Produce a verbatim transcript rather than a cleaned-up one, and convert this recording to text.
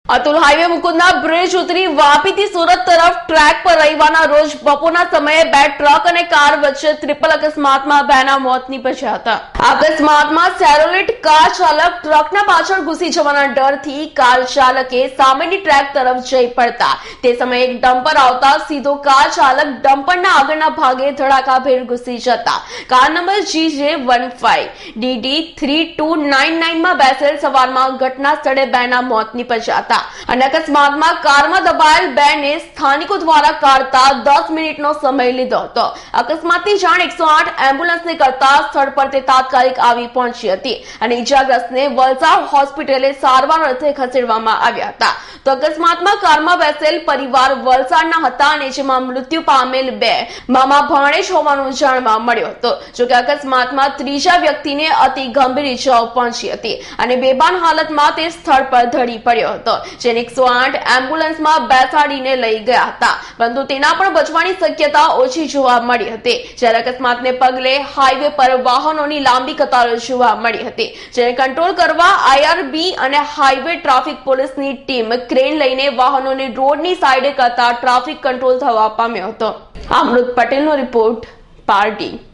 Atul highway મુકુંદના bridge ઉતરી વાપીથી સુરત તરફ track પર રવિવારના રોજ બપોરના સમયે બે ટ્રક અને કાર વચ્ચે ટ્રિપલ અકસ્માતમાં બેના મોત નીપજ્યા હતા। અકસ્માતમાં સેરોલેટ કાર ચાલક ટ્રકના પાછળ ઘૂસી જવાના ડરથી કાર ચાલકે સામેની ટ્રેક તરફ જઈ પડતા તે સમયે એક ડમ્પર આવતા સીધો કાર ચાલક ડમ્પરના આગળના ભાગે ધડાકાભેર ઘૂસી જતા car number G J one five D D three two nine nine માં બેસેલ સવારમાં ઘટના સ્થળે બેના મોત નીપજ્યા હતા। અને અકસ્માતમાં કારમાં દબાયેલ બેને સ્થાનિકો દ્વારા કાઢતા દસ મિનિટનો સમય લીધો હતો। અકસ્માતની જાણ એકસો આઠ એમ્બ્યુલન્સને કરતા સ્થળ પર તે તાત્કાલિક આવી પહોંચી હતી અને ઈજાગ્રસ્તને વલસાડ હોસ્પિટલે સારવાર અર્થે ખસેડવામાં આવ્યા હતા। તો અકસ્માતમાં કારમાં બેસેલ પરિવાર વલસાડના હતા અને જેમાં મૃત્યુ પામેલ બે મામા ભાણેજ હોવાનું જાણવા મળ્યું હતું। જોકે અકસ્માતમાં ત્રીજા વ્યક્તિને અતિ ગંભીર ઈજાઓ પહોંચી હતી અને બેભાન હાલતમાં તે સ્થળ પર ઢળી પડ્યો હતો, જેને એકસો આઠ એમ્બ્યુલન્સમાં બેસાડીને લઈ ગયા હતા, પરંતુ તેના પણ બચવાની શક્યતા ઓછી જોવા મળી હતી। જ્યારે અકસ્માતને પગલે હાઈવે પર વાહનોની લાંબી કતારો જોવા મળી હતી, જેને કંટ્રોલ કરવા આઈ આર બી અને હાઈવે ટ્રાફિક પોલીસની ટીમ ક્રેન લઈને વાહનોને રોડની સાઈડે કરતા ટ્રાફિક કંટ્રોલ થવા પામ્યો હતો। અમૃત પટેલનો રિપોર્ટ, પાર્ટી।